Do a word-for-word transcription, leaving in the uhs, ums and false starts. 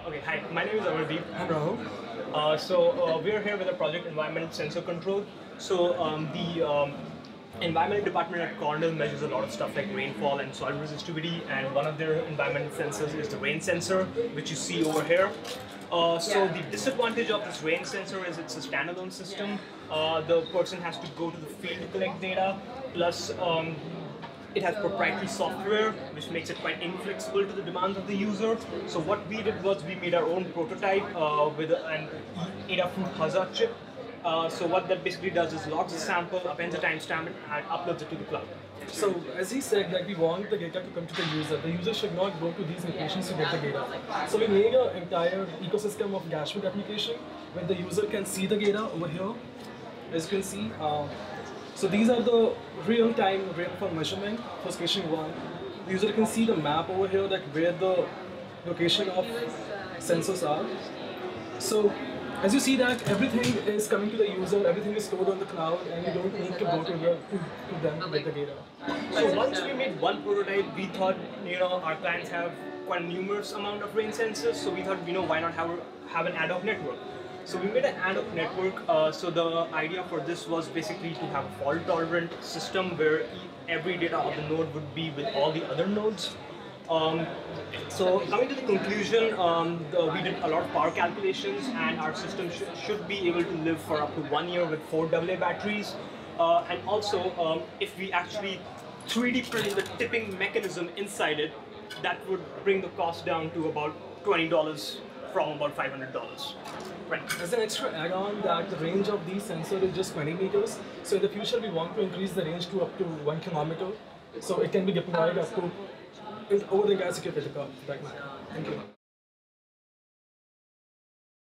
Uh, okay, hi, my name is Amardeep. I'm Rahul. Uh, so uh, we're here with a project environment sensor control. So um, the um, environment department at Cornell measures a lot of stuff like rainfall and soil resistivity, and one of their environment sensors is the rain sensor, which you see over here. Uh, so the disadvantage of this rain sensor is it's a standalone system. Uh, the person has to go to the field to collect data, plus um, it has proprietary software, which makes it quite inflexible to the demands of the user. So what we did was we made our own prototype uh, with an Adafruit Hazard chip. Uh, so what that basically does is logs the sample, appends a timestamp, and uploads it to the cloud. So as he said, that we want the data to come to the user. The user should not go to these locations to get the data. So we made an entire ecosystem of dashboard application where the user can see the data over here. As you can see, uh, so these are the real-time rainfall measurement for station one. The user can see the map over here, that where the location of sensors are. So as you see that everything is coming to the user, everything is stored on the cloud, and you don't need to go to, the, to, to them to get the data. So once we made one prototype, we thought, you know, our clients have quite a numerous amount of rain sensors, so we thought, you know, why not have, have an ad hoc network? So we made an ad hoc network. Uh, so the idea for this was basically to have a fault-tolerant system where every data of the node would be with all the other nodes. Um, so coming to the conclusion, um, the, we did a lot of power calculations, and our system sh should be able to live for up to one year with four double A batteries. Uh, and also, um, if we actually three D print the tipping mechanism inside it, that would bring the cost down to about twenty dollars from about five hundred dollars. Right. As an extra add-on, that the range of these sensors is just twenty meters. So in the future, we want to increase the range to up to one kilometer. So it can be deployed up to over the gas if you pick up that matter. Thank you.